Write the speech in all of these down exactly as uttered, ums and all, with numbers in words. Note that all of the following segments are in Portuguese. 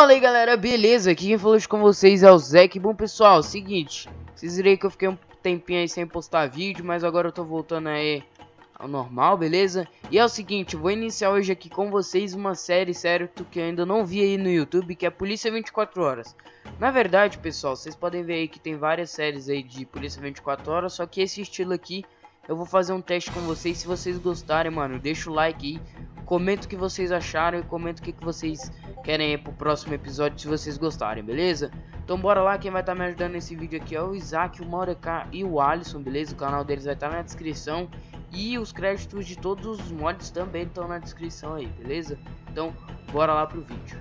Fala aí galera, beleza? Aqui quem falou com vocês é o Zek. Bom pessoal, seguinte, vocês viram que eu fiquei um tempinho aí sem postar vídeo, mas agora eu tô voltando aí ao normal, beleza? E é o seguinte, eu vou iniciar hoje aqui com vocês uma série, certo, que eu ainda não vi aí no YouTube, que é Polícia vinte e quatro horas. Na verdade, pessoal, vocês podem ver aí que tem várias séries aí de Polícia vinte e quatro horas, só que esse estilo aqui eu vou fazer um teste com vocês. Se vocês gostarem, mano, deixa o like aí, comenta o que vocês acharam e comenta o que, que vocês querem aí pro próximo episódio, se vocês gostarem, beleza? Então bora lá, quem vai estar tá me ajudando nesse vídeo aqui é o Isaac, o Maurecar e o Alisson, beleza? O canal deles vai estar tá na descrição e os créditos de todos os mods também estão na descrição aí, beleza? Então bora lá pro vídeo.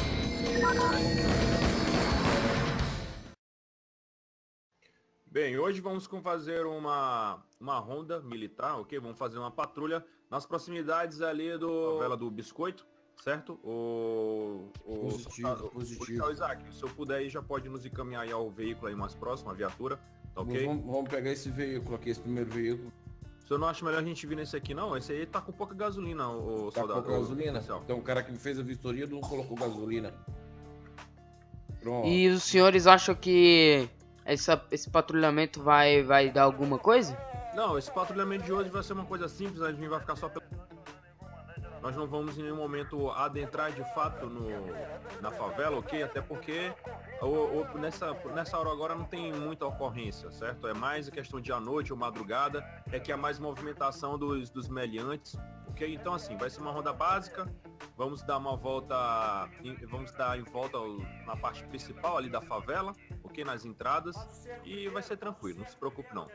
Bem, hoje vamos fazer uma, uma ronda militar, ok? Vamos fazer uma patrulha nas proximidades ali do favela do Biscoito, certo? O, o, positivo, o, positivo. O Isaac, se eu puder aí, já pode nos encaminhar aí ao veículo aí mais próximo, a viatura, tá ok? Vamos, vamos pegar esse veículo aqui, esse primeiro veículo. Se eu não acho melhor a gente vir nesse aqui não, esse aí tá com pouca gasolina, o Tá soldado. com pouca gasolina? Então o cara que fez a vistoria não colocou gasolina. Pronto. E os senhores acham que essa, esse patrulhamento vai, vai dar alguma coisa? Não, esse patrulhamento de hoje vai ser uma coisa simples, a gente vai ficar só pelo... Nós não vamos em nenhum momento adentrar de fato no, na favela, ok? Até porque o, o, nessa, nessa hora agora não tem muita ocorrência, certo? É mais a questão de à noite ou madrugada, é que há mais movimentação dos, dos meliantes, ok? Então assim, vai ser uma ronda básica, vamos dar uma volta, vamos dar em volta na parte principal ali da favela, ok? Nas entradas, e vai ser tranquilo, não se preocupe não.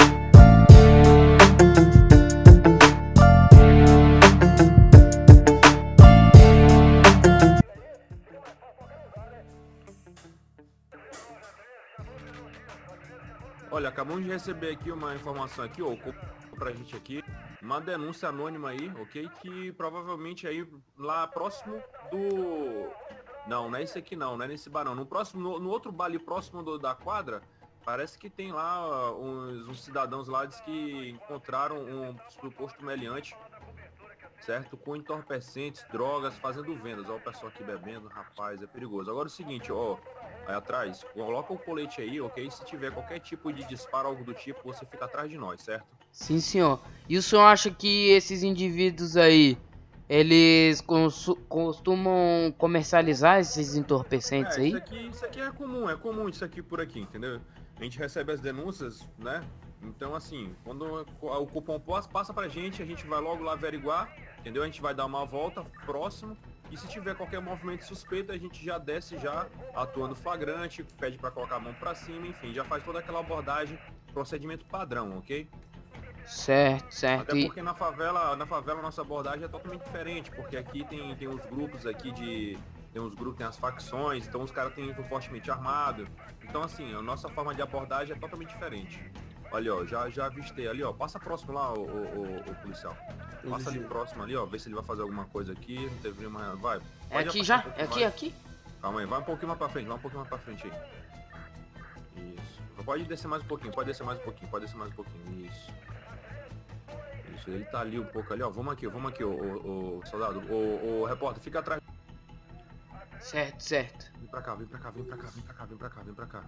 Olha, acabamos de receber aqui uma informação aqui, ó, pra gente aqui, uma denúncia anônima aí, ok? Que provavelmente aí lá próximo do... Não, não é esse aqui não, não é nesse bar não. No próximo, no, no outro bar ali próximo do, da quadra, parece que tem lá uh, uns, uns cidadãos lá diz que encontraram um suposto meliante, certo? Com entorpecentes, drogas, fazendo vendas. Olha o pessoal aqui bebendo, rapaz, é perigoso. Agora é o seguinte, ó, aí atrás, coloca o colete aí, ok? Se tiver qualquer tipo de disparo, algo do tipo, você fica atrás de nós, certo? Sim, senhor. E o senhor acha que esses indivíduos aí, eles costumam comercializar esses entorpecentes é, aí? Isso aqui, isso aqui é comum, é comum isso aqui por aqui, entendeu? A gente recebe as denúncias, né? Então, assim, quando o cupom passa pra gente, a gente vai logo lá averiguar, entendeu? A gente vai dar uma volta próximo e se tiver qualquer movimento suspeito, a gente já desce já atuando flagrante, pede pra colocar a mão pra cima, enfim, já faz toda aquela abordagem, procedimento padrão, ok? Certo, certo. Até porque na favela, na favela nossa abordagem é totalmente diferente, porque aqui tem, tem uns grupos aqui de... Tem uns grupos, tem as facções, então os caras têm fortemente armado. Então assim, a nossa forma de abordagem é totalmente diferente. Olha, ó, já, já avistei ali, ó. Passa próximo lá, o, o, o, o policial. Passa ali próximo ali, ó. Vê se ele vai fazer alguma coisa aqui. Não teve nenhuma... Vai. É aqui já? Um é aqui, mais. aqui? Calma aí, vai um pouquinho mais pra frente, vai um pouquinho mais pra frente aí. Isso. Pode descer mais um pouquinho, pode descer mais um pouquinho, pode descer mais um pouquinho. Isso. Isso, ele tá ali um pouco ali, ó. Vamos aqui, vamos aqui, o, o, o soldado. O, o repórter, fica atrás. Certo, certo. Vem pra cá, vem pra cá, vem pra cá, vem pra cá, vem pra cá, vem pra cá.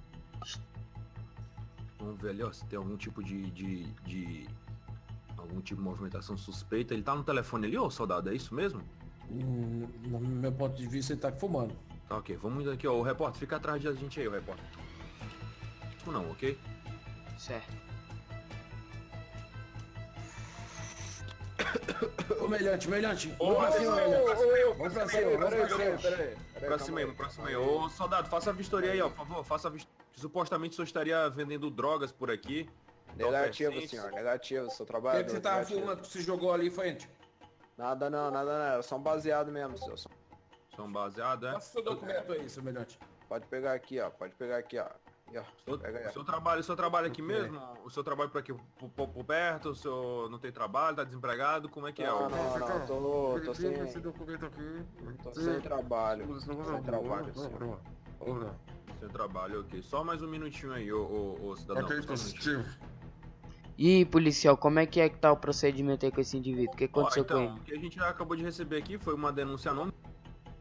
Vamos ver ali, ó, se tem algum tipo de, de, de... algum tipo de movimentação suspeita. Ele tá no telefone ali, ô soldado, é isso mesmo? Hum, no meu ponto de vista, ele tá fumando. Tá, ok. Vamos aqui, ó. O repórter, fica atrás da gente aí, o repórter. Não, ok? Certo. Ô, melhante, melhante. Ô, Vamos pra cima, melhante. Vamos pra cima, vamos pra cima. Peraí, Pra cima aí, pra cima aí. Ô, soldado, faça a vistoria aí, ó, por favor. Faça a vistoria. Supostamente o senhor estaria vendendo drogas por aqui. Negativo, senhor, negativo, seu O trabalho. que, que você tava fumando que você jogou ali, frente? Nada não, nada não, era só um baseado mesmo, senhor. São baseados, é? Passa seu documento aí, seu melhante. Pode pegar aqui, ó, pode pegar aqui, ó. Aqui, ó. O, Pega aí, o ó. seu trabalho, o seu trabalho aqui mesmo? O seu trabalho por aqui, por, por, por perto? O senhor não tem trabalho, tá desempregado? Como é que é? Não, ó? não, não, tô, tô sem, esse documento aqui. tô sem trabalho. Sem trabalho, senhor. Sem trabalho, ok. Só mais um minutinho aí, ô, ô, ô cidadão. Ok, só um minutinho. positivo. E policial, como é que é que tá o procedimento aí com esse indivíduo? O que Ó, aconteceu com então, ele? o que a gente já acabou de receber aqui foi uma denúncia anônima.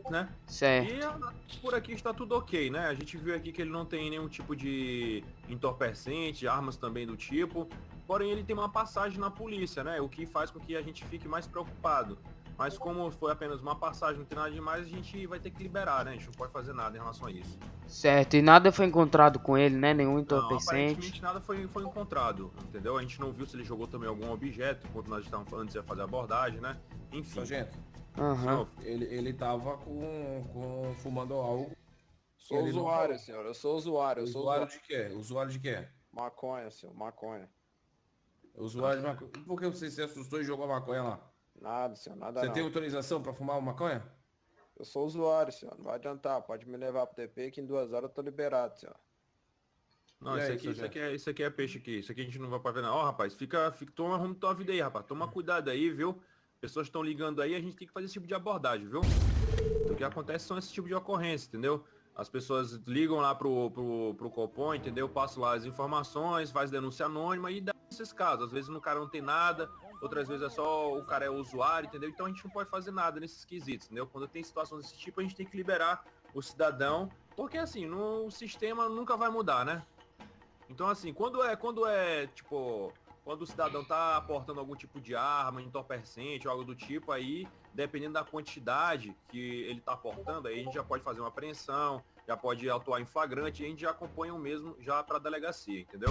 né? Certo. E ah, por aqui está tudo ok, né? A gente viu aqui que ele não tem nenhum tipo de entorpecente, armas também do tipo. Porém, ele tem uma passagem na polícia, né? O que faz com que a gente fique mais preocupado. Mas como foi apenas uma passagem, não tem nada demais, a gente vai ter que liberar, né? A gente não pode fazer nada em relação a isso. Certo, e nada foi encontrado com ele, né? Nenhum Não, entorpecente. aparentemente nada foi, foi encontrado, entendeu? A gente não viu se ele jogou também algum objeto, enquanto nós estávamos falando de fazer a abordagem, né? Enfim. Sargento, Aham. ele, ele tava com, com fumando algo. Sou Ele não usuário, falou. senhor. Eu sou usuário. Eu sou Usuário usuário. de quê? Usuário de quê? Maconha, senhor. Maconha. Usuário de maconha. Por que você se assustou e jogou a maconha lá? Nada, senhor. Nada Você não. tem autorização pra fumar uma maconha? Eu sou usuário, senhor. Não vai adiantar. Pode me levar pro T P que em duas horas eu tô liberado, senhor. Não, E isso aí, aqui, isso sargento? aqui, é, isso aqui é peixe aqui. Isso aqui a gente não vai pra ver não. Ó, rapaz, fica, fica, toma rumo da tua vida aí, rapaz. Toma cuidado aí, viu? Pessoas estão ligando aí, a gente tem que fazer esse tipo de abordagem, viu? O que acontece são esse tipo de ocorrência, entendeu? As pessoas ligam lá pro, pro, pro Copom, entendeu? Passam lá as informações, faz denúncia anônima e dá esses casos. Às vezes o cara não tem nada, outras vezes é só o cara é usuário, entendeu? Então a gente não pode fazer nada nesses quesitos, entendeu? Quando tem situações desse tipo, a gente tem que liberar o cidadão, porque assim, no, o sistema nunca vai mudar, né? Então assim, quando é, quando é, tipo, quando o cidadão tá aportando algum tipo de arma, entorpecente ou algo do tipo, aí, dependendo da quantidade que ele tá aportando, aí a gente já pode fazer uma apreensão, já pode atuar em flagrante e a gente já acompanha o mesmo já pra delegacia, entendeu?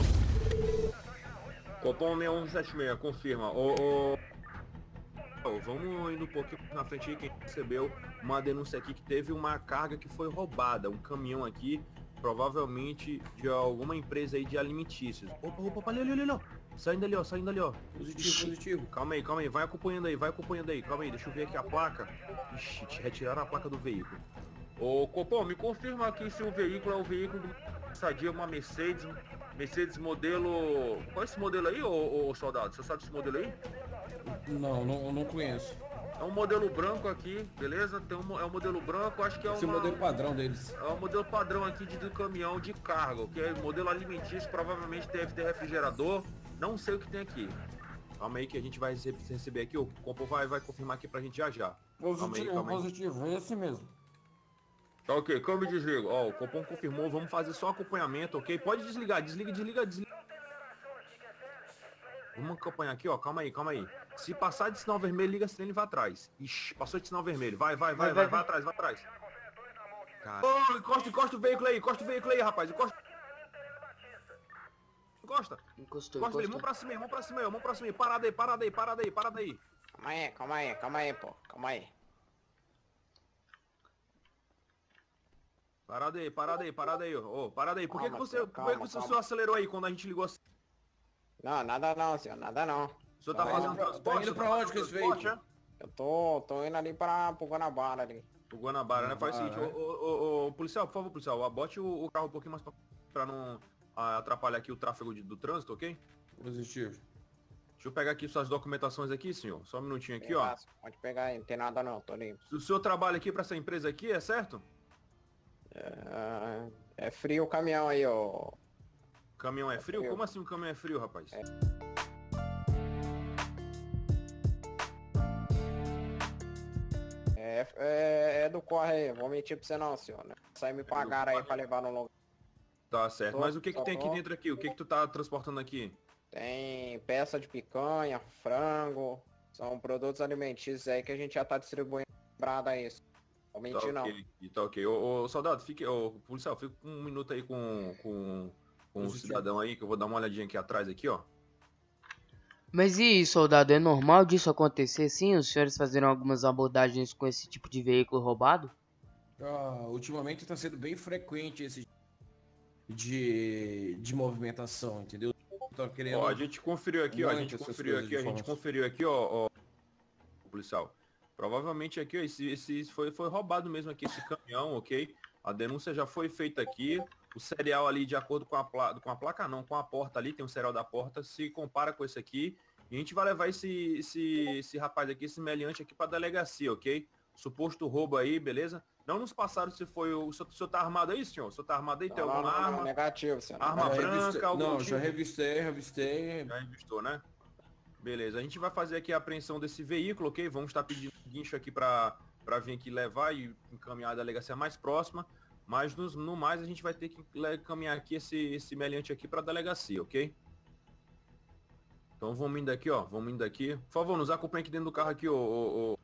Copom seis um sete seis, confirma. Ô, ô... ô, vamos indo um pouquinho na frente aí, que a gente recebeu uma denúncia aqui que teve uma carga que foi roubada, um caminhão aqui, provavelmente de alguma empresa aí de alimentícios. Opa, opa, opa, ali, ali, ali, ó. Saindo ali, ó, saindo ali, ó. Positivo, positivo. Calma aí, calma aí, vai acompanhando aí, vai acompanhando aí, calma aí, deixa eu ver aqui a placa. Ixi, te retiraram a placa do veículo. Ô, Copom, me confirma aqui se o veículo é o veículo do Sadia, uma Mercedes, Mercedes modelo... Qual é esse modelo aí, ô, ô soldado? Você sabe esse modelo aí? Não, não, não conheço. É um modelo branco aqui, beleza? Tem um, é um modelo branco, acho que é Esse é o uma... modelo padrão deles. É o modelo padrão aqui de, de caminhão de carga, que é modelo alimentício, provavelmente deve ter refrigerador. Não sei o que tem aqui. Calma aí que a gente vai rece- receber aqui, o Copom vai, vai confirmar aqui pra gente já já. Calma aí, calma aí. positivo, é esse mesmo. Tá ok, câmbio e desligo. Ó, o Copom confirmou, vamos fazer só acompanhamento, ok? Pode desligar, desliga, desliga, desliga. Vamos acompanhar aqui, ó, calma aí, calma aí. Se passar de sinal vermelho, liga a sirene e vai atrás. Ixi, passou de sinal vermelho, vai, vai, vai, vai, vai, vai atrás, vai atrás. Cara. Ô, encosta, encosta o veículo aí, encosta o veículo aí, rapaz, encosta. Encosta, Encostou, encosta ele, encostou. mão pra cima aí, mão pra cima aí, mão pra cima aí, parada aí, parada aí, parada aí, parada aí. Calma aí, calma aí, calma aí, pô. Calma aí. Parada aí, parada aí, parada aí, ô, parada aí. Por que, que Calma, você, senhor, por que, que calma, você calma. só acelerou aí quando a gente ligou assim? Não, nada não, senhor. Nada não. O senhor tá Tá fazendo indo pra- transporte? tá indo pra Tá onde fazendo com esse transporte, veículo? é? Eu tô, tô indo ali pra, pro Guanabara ali. O Guanabara, né? Faz o seguinte, Guanabara, ô, ô, ô, ô, policial, por favor, policial, bote o, o carro um pouquinho mais pra, pra não ah, atrapalhar aqui o tráfego de- do trânsito, ok? Positivo. Deixa eu pegar aqui suas documentações aqui, senhor. Só um minutinho aqui, ó. Pegaço, pode pegar aí, não tem nada não, tô limpo. O senhor trabalha aqui pra essa empresa aqui, é certo? É, é frio o caminhão aí, ó. O caminhão é frio? frio. Como assim o caminhão é frio, rapaz? É, é, é do corre aí, vou mentir pra você não, senhor. Né? Sai me pagaram aí pra levar no lugar. Tá certo. Tô- Mas o que que tô tem aqui bom. dentro aqui? O que que tu tá transportando aqui? Tem peça de picanha, frango. São produtos alimentícios aí que a gente já tá distribuindo brada isso. Vou Tá mentir não. ok, tá ok. Ô, ô, soldado, fique, ô, policial, fica um minuto aí com, com, com o Positivo. cidadão aí, que eu vou dar uma olhadinha aqui atrás aqui, ó. Mas e aí, soldado, é normal disso acontecer sim? Os senhores fazerem algumas abordagens com esse tipo de veículo roubado? Ah, ultimamente está sendo bem frequente esse de, de movimentação, entendeu? Tô querendo... Ó, a gente conferiu aqui, ó, a gente Muitas essas conferiu coisas aqui, a de gente informação. conferiu aqui, ó, ó, policial. Provavelmente aqui, ó, esse, esse foi, foi roubado mesmo aqui, esse caminhão, ok? A denúncia já foi feita aqui, o serial ali, de acordo com a, pla com a placa não, com a porta ali, tem um serial da porta, se compara com esse aqui, e a gente vai levar esse, esse, esse rapaz aqui, esse meliante aqui pra delegacia, ok? Suposto roubo aí, beleza? Não nos passaram se foi o... O senhor, o senhor tá armado aí, senhor? O senhor tá armado aí? Tem Não, não, alguma não, não, arma? negativo, senhor. Arma Já branca, revistei- algum Não, tipo? já revistei, revistei. Já revistou, né? Beleza, a gente vai fazer aqui a apreensão desse veículo, ok? Vamos estar pedindo guincho aqui para para vir aqui levar e encaminhar a delegacia mais próxima, mas no, no mais a gente vai ter que encaminhar aqui esse, esse meliante aqui para a delegacia, ok? Então vamos indo aqui, ó, vamos indo aqui. Por favor, nos acompanhe aqui dentro do carro aqui, ô, ô, ô,